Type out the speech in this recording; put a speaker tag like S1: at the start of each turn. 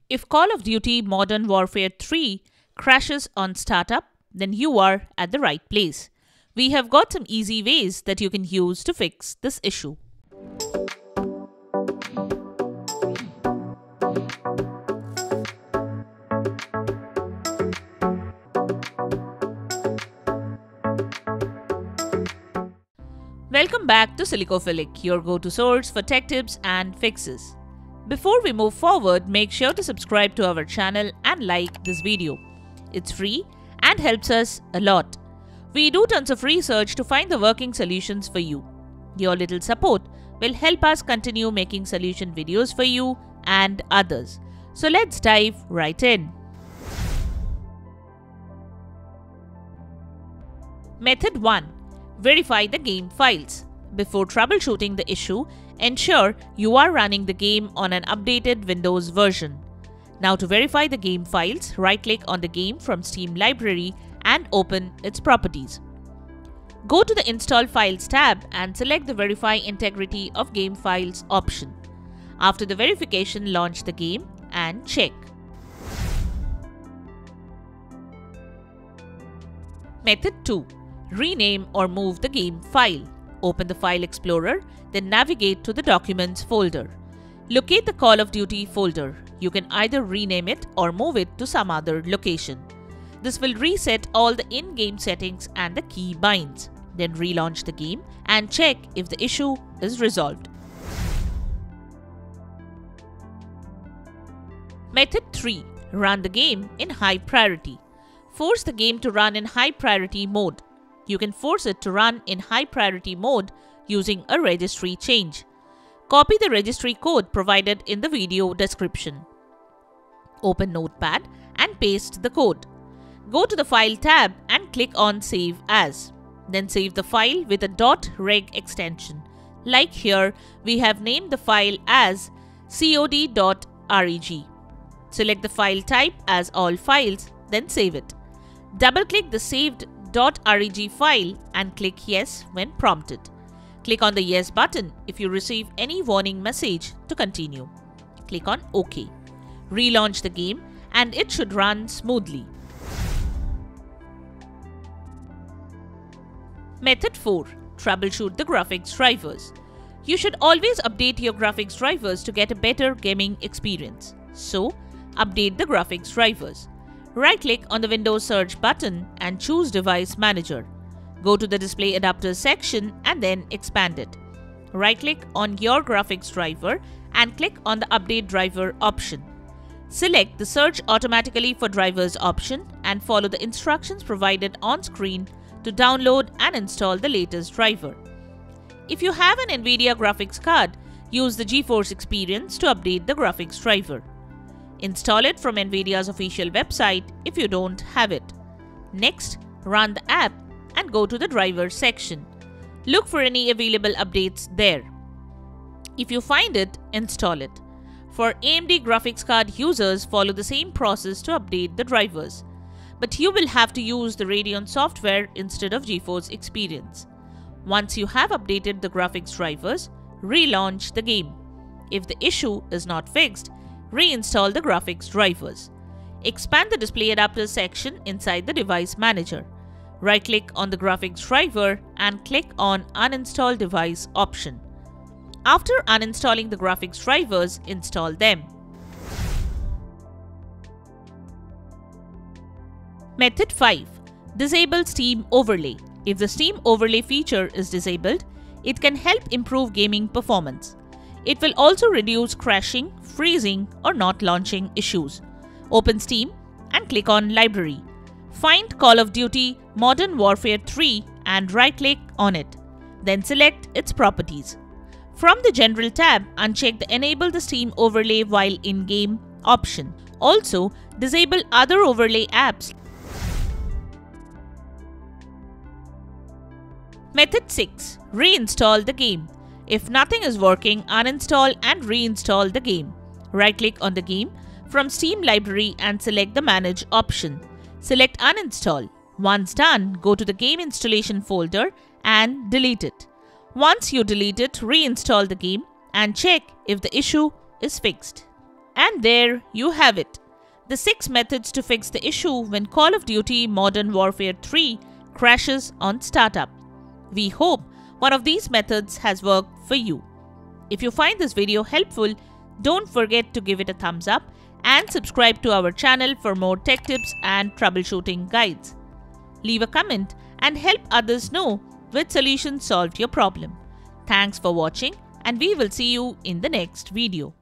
S1: If Call of Duty Modern Warfare 3 crashes on startup, then you are at the right place. We have got some easy ways that you can use to fix this issue. Welcome back to Silicophilic, your go-to source for tech tips and fixes. Before we move forward, make sure to subscribe to our channel and like this video. It's free and helps us a lot. We do tons of research to find the working solutions for you. Your little support will help us continue making solution videos for you and others. So let's dive right in. Method 1. Verify the game files. Before troubleshooting the issue, ensure you are running the game on an updated Windows version. Now to verify the game files, right-click on the game from Steam library and open its properties. Go to the Install Files tab and select the Verify Integrity of Game Files option. After the verification, launch the game and check. Method 2. Rename or move the game file. Open the File Explorer, then navigate to the Documents folder. Locate the Call of Duty folder. You can either rename it or move it to some other location. This will reset all the in-game settings and the key binds. Then relaunch the game and check if the issue is resolved. Method 3. Run the game in high priority. Force the game to run in high priority mode. You can force it to run in high priority mode using a registry change. Copy the registry code provided in the video description. Open Notepad and paste the code. Go to the File tab and click on Save As. Then save the file with a .reg extension. Like here, we have named the file as cod.reg. Select the file type as all files, then save it. Double-click the saved .reg file and click Yes when prompted. Click on the Yes button if you receive any warning message to continue. Click on OK. Relaunch the game and it should run smoothly. Method 4. Troubleshoot the graphics drivers. You should always update your graphics drivers to get a better gaming experience. So, update the graphics drivers. Right-click on the Windows search button and choose Device Manager. Go to the Display Adapters section and then expand it. Right-click on your graphics driver and click on the Update Driver option. Select the Search Automatically for Drivers option and follow the instructions provided on screen to download and install the latest driver. If you have an NVIDIA graphics card, use the GeForce Experience to update the graphics driver. Install it from NVIDIA's official website if you don't have it. Next, run the app and go to the Drivers section. Look for any available updates there. If you find it, install it. For AMD graphics card users, follow the same process to update the drivers. But you will have to use the Radeon software instead of GeForce Experience. Once you have updated the graphics drivers, relaunch the game. If the issue is not fixed, reinstall the graphics drivers. Expand the Display Adapters section inside the Device Manager. Right-click on the graphics driver and click on Uninstall Device option. After uninstalling the graphics drivers, install them. Method 5. Disable Steam Overlay. If the Steam Overlay feature is disabled, it can help improve gaming performance. It will also reduce crashing, freezing, or not launching issues. Open Steam and click on Library. Find Call of Duty Modern Warfare 3 and right-click on it. Then select its properties. From the General tab, uncheck the Enable the Steam Overlay while in-game option. Also, disable other overlay apps. Method 6. Reinstall the game. If nothing is working, uninstall and reinstall the game. Right-click on the game from Steam library and select the Manage option. Select Uninstall. Once done, go to the game installation folder and delete it. Once you delete it, reinstall the game and check if the issue is fixed. And there you have it. The 6 methods to fix the issue when Call of Duty Modern Warfare 3 crashes on startup. We hope one of these methods has worked for you. If you find this video helpful, don't forget to give it a thumbs up and subscribe to our channel for more tech tips and troubleshooting guides. Leave a comment and help others know which solution solved your problem. Thanks for watching, and we will see you in the next video.